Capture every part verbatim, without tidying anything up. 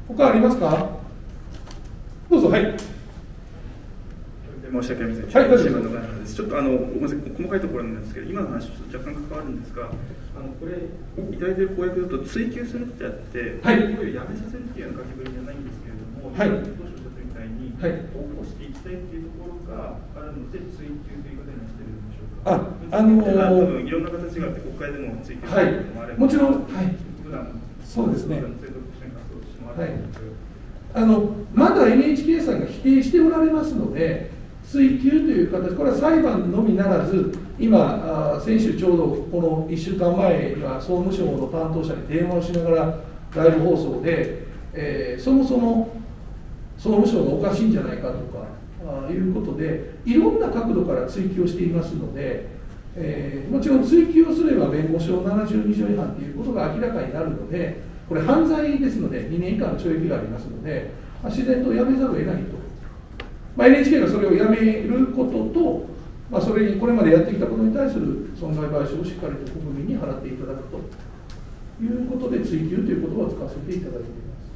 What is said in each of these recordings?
他ありますか？どうぞ。はい。 申し訳ありません。 はい、大丈夫です。ちょっとあのごめんなさい、細かいところなんですけど、今の話と若干関わるんですが、あのこれいただいている公約だと追求するってあって、 はい、 これをやめさせるっていうような書きぶりじゃないんですけれども、 はい、 当初おっしゃったみたいに、はい、保護していきたいっていうところがあるので追求ということになっているんでしょうか。 あ、あのー、 多分いろんな形があって国会でも追求すはい、 ることもあれば、 もちろん、はい、 普段そうですね。 はい、 あのまだ エヌエイチケー さんが否定しておられますので、追及という形、これは裁判のみならず、今、先週ちょうどこのいっしゅうかんまえには総務省の担当者に電話をしながら、ライブ放送で、えー、そもそも総務省がおかしいんじゃないかとかあいうことで、いろんな角度から追及をしていますので、えー、もちろん追及をすれば弁護士法ななじゅうに条違反ということが明らかになるので、これ、犯罪ですので、にねん以下の懲役がありますので、まあ、自然とやめざるを得ないと。まあ、エヌエイチケー がそれをやめることと、まあ、それにこれまでやってきたことに対する損害賠償をしっかりと国民に払っていただくということで、追及という言葉を使わせていただいてい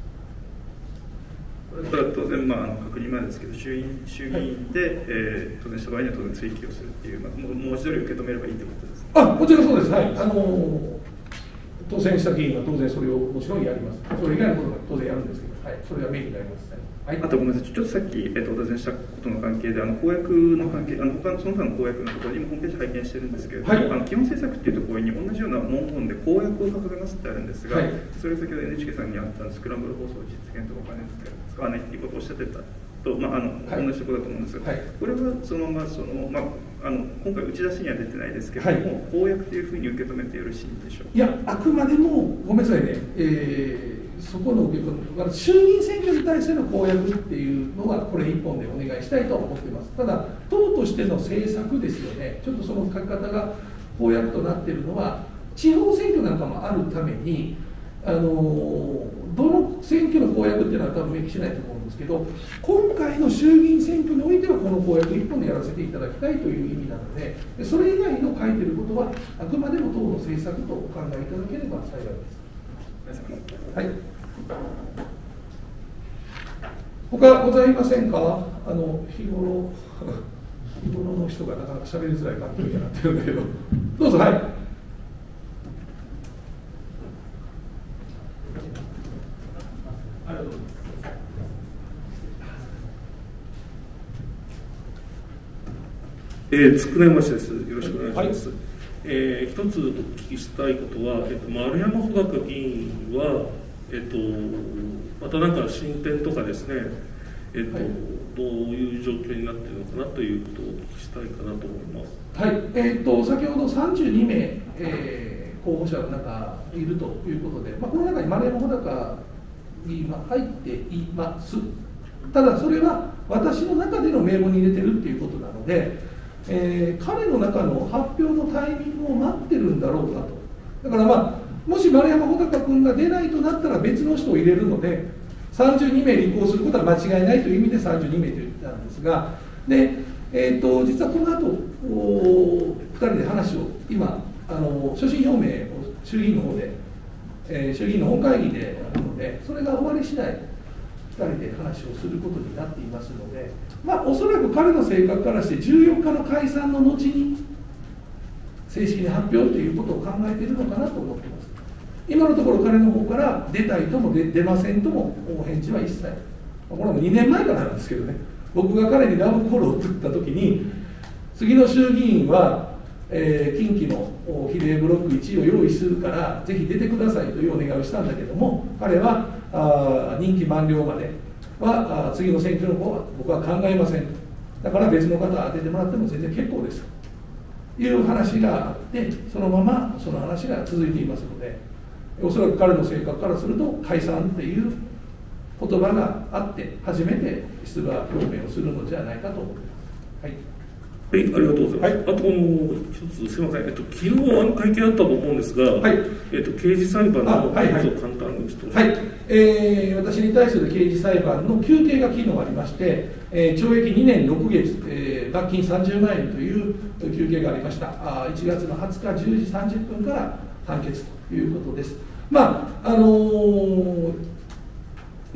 ます。 これは当然、まあ、あの確認前ですけど、衆院衆議院で、はい、えー、当選した場合には当然追及をするっていう、まあ、もう文字通り受け止めればいいということですね。 あ、もちろんそうです。はい。あのー当選した議員は当然それをもちろんやります。それ以外のことが当然やるんですけど、はい、それがメインになります、ね。はい、 あとごめんなさい、ちょっとさっき、えー、とお尋ねしたことの関係で、あの公約の関係、あの他のその他の公約のところ、今、ホームページ拝見してるんですけれども、はい、あの基本政策っていうところに同じような文言で公約を掲げますってあるんですが、はい、それが先ほど エヌエイチケー さんにあったスクランブル放送実現とかお金使わないっていうことをおっしゃってたと、まあ、あの同じところだと思うんですが、はい、これはそのままその、まあ、あの今回、打ち出しには出てないですけれども、はい、公約というふうに受け止めてよろしいんでしょうか。 いや、あくまでも、ごめんなさいね、えー、そこの受け止め、衆議院選挙に対しての公約っていうのは、これ一本でお願いしたいと思っています。ただ、党としての政策ですよね、ちょっとその書き方が公約となっているのは、地方選挙なんかもあるために、あのどの選挙の公約っていうのは多分明記しないと思うんですけど、今回の衆議院選挙においてはこの公約一本でやらせていただきたいという意味なので、それ以外の書いてることはあくまでも党の政策とお考えいただければ幸いです。はい。他ございませんか？あの日頃日頃の人がなかなか喋りづらい環境になってるんだけど、どうぞ。はい。 えー、つくねましです。よろしくお願いします。はい、えー、一つお聞きしたいことは、えっと、丸山穂高議員は、えっと、またなんか進展とかですね、えっと、はい、どういう状況になっているのかなということをお聞きしたいかなと思います。 はい、えー、っと先ほどさんじゅうにめい、えー、候補者の中いるということで、まあ、この中に丸山穂高議員は入っています。ただそれは私の中での名簿に入れてるっていうことなので、えー、彼の中の発表のタイミングを待ってるんだろうかと。だからまあ、もし丸山穂高君が出ないとなったら別の人を入れるので、さんじゅうにめい立候補することは間違いないという意味でさんじゅうにめいと言ったんですが、で、えー、と実はこの後ふたりで話を、今、あの所信表明を衆議院の方で、えー、衆議院の本会議であるので、それが終わり次第、ふたりで話をすることになっていますので、まあ、おそらく彼の性格からしてじゅうよっかの解散の後に正式に発表ということを考えているのかなと思っています。今のところ彼の方から出たいとも 出, 出ませんともお返事は一切、これもにねんまえからなんですけどね、僕が彼にラブコールを送った時に、次の衆議院は、えー、近畿の比例ブロックいちいを用意するからぜひ出てくださいというお願いをしたんだけども、彼はあ任期満了まではあ次の選挙の方は僕は考えませんと、だから別の方当ててもらっても全然結構ですという話があって、そのままその話が続いていますので、おそらく彼の性格からすると解散っていう言葉があって初めて出馬表明をするのじゃないかと思います。はい、 はい、ありがとうございます。はい、あと一つすみません、えっと昨日あの会見あったと思うんですが、はい、えっと刑事裁判のことを簡単にちょっと、 はいはい、えー、私に対する刑事裁判の求刑が昨日ありまして、えー、懲役にねんろくげつ、えー、罰金さんじゅうまんえんという求刑がありました。あいちがつのはつかじゅうじさんじゅっぷんから判決ということです。まああのー、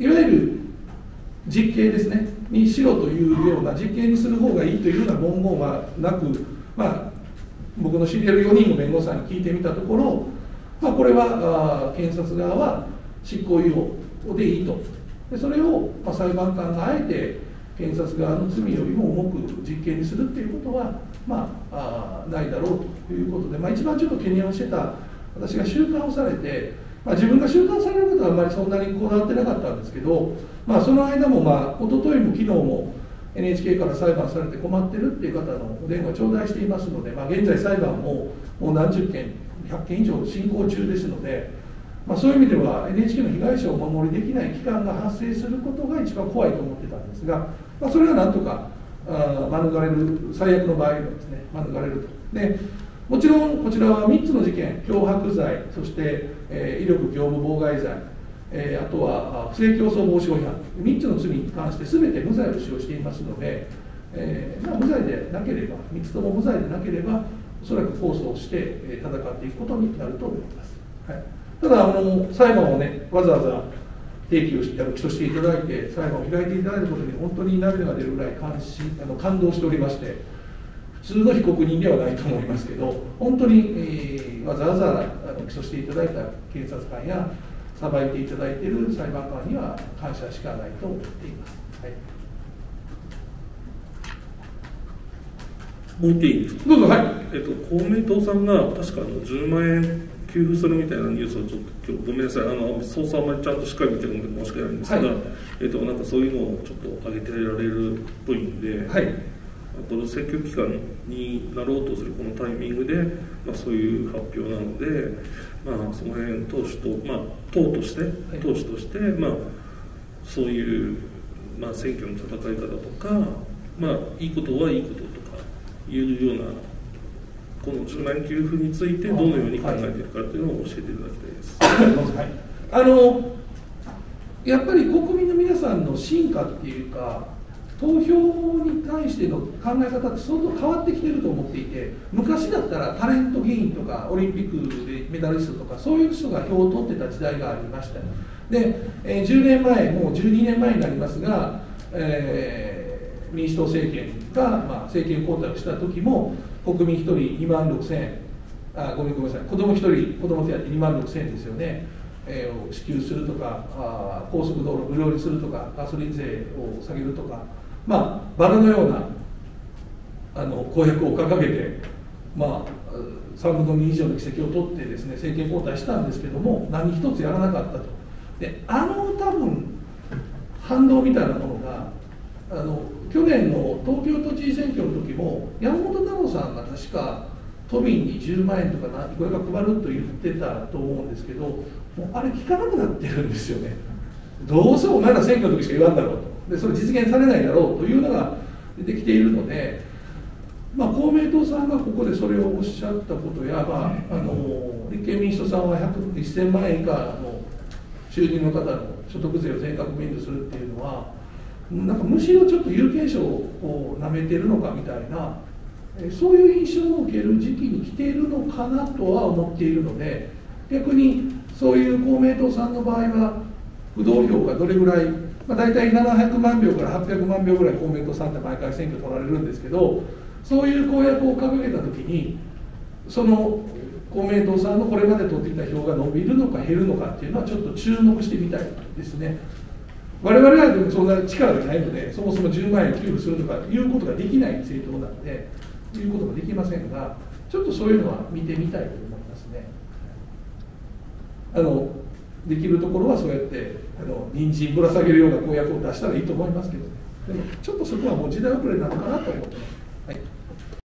いわゆる実刑ですねにしろというような、実刑にする方がいいというような文言はなく、まあ、僕の知り合いのよにんの弁護士さんに聞いてみたところ、まあ、これはあ検察側は執行猶予でいいと、でそれを、まあ、裁判官があえて検察側の罪よりも重く実刑にするということは、まあ、あないだろうということで、まあ、一番ちょっと懸念をしてた、私が収監をされて、まあ、自分が収監されることはあまりそんなにこだわってなかったんですけど、まあ、その間も、まあ、一昨日も昨日も エヌエイチケー から裁判されて困ってるっていう方のお電話頂戴していますので、まあ、現在裁判ももう何十件ひゃっけん以上進行中ですので、まあ、そういう意味では エヌエイチケー の被害者をお守りできない期間が発生することが一番怖いと思ってたんですが、まあ、それはなんとかあ免れる、最悪の場合はですね免れると。でもちろんこちらはみっつの事件、脅迫罪、そして、えー、威力業務妨害罪、えー、あとは不正競争防止法違反、みっつの罪に関して全て無罪を使用していますので、えーまあ、無罪でなければ、みっつとも無罪でなければ、おそらく控訴をして、えー、戦っていくことになると思います。はい、ただあの、裁判をね、わざわざ提起をして起訴していただいて、裁判を開いていただいたことに本当に涙が出るぐらい感心あの感動しておりまして、普通の被告人ではないと思いますけど、本当に、えー、わざわざあの起訴していただいた検察官や、裁いていただいている裁判官には感謝しかないと思っています。はい、 もう一点いいですか。 どうぞ。はい。 えっと、公明党さんが確かあのじゅうまんえん給付するみたいなニュースをちょっと今日ごめんなさい、あの捜査あまりちゃんとしっかり見てるので申し訳ないんですが、はい、えっとなんかそういうのをちょっと上げてられるっぽいんで。はい、この選挙期間になろうとするこのタイミングで、まあ、そういう発表なので、まあ、その辺党首と、まあ、党として、党首として、まあ、そういう、まあ、選挙の戦い方とか、まあ、いいことはいいこととかいうような、このじゅうまんえん給付についてどのように考えているかというのを教えていただきたいです。 はい、あのやっぱり国民の皆さんの進化っていうか、投票に対しての考え方って相当変わってきてると思っていて、昔だったらタレント議員とかオリンピックでメダリストとかそういう人が票を取ってた時代がありました。で、えー、じゅうねんまえ、もうじゅうにねんまえになりますが、えー、民主党政権が、まあ、政権交代をした時も国民ひとりにまんろくせんえん、あごめんごめんなさい、子供ひとり子供手当にまんろくせんえんですよね、えー、を支給するとか、あ高速道路無料にするとか、ガソリン税を下げるとか、まあ、バラのようなあの公約を掲げて、まあ、さんぶんのに以上の議席を取ってですね、政権交代したんですけども、何一つやらなかったと。で、あの多分反動みたいなものが、あの去年の東京都知事選挙の時も、山本太郎さんが確か都民にじゅうまんえんとかいくらか配ると言ってたと思うんですけど、もうあれ聞かなくなってるんですよね。どうせお前ら選挙の時しか言わんだろうと。でそれ実現されないだろうというのが出てきているので、まあ、公明党さんがここでそれをおっしゃったことや、まあ、あの立憲民主党さんはせんまんえん以下の収入の方の所得税を全額免除するっていうのは、なんかむしろちょっと有権者をこう舐めてるのかみたいな、そういう印象を受ける時期に来ているのかなとは思っているので、逆にそういう公明党さんの場合は不動票がどれぐらい、まあ、大体ななひゃくまんひょうからはっぴゃくまんひょうぐらい公明党さんって毎回選挙取られるんですけど、そういう公約を掲げたときに、その公明党さんのこれまで取ってきた票が伸びるのか減るのかっていうのはちょっと注目してみたいですね。我々はでもそんな力がないので、そもそもじゅうまんえん給付するとかいうことができない政党なので、いうことができませんが、ちょっとそういうのは見てみたいと思いますね。あのできるところはそうやってあの人参ぶら下げるような公約を出したらいいと思いますけどね。でもちょっとそこはもう時代遅れなのかなと思ってます。はい。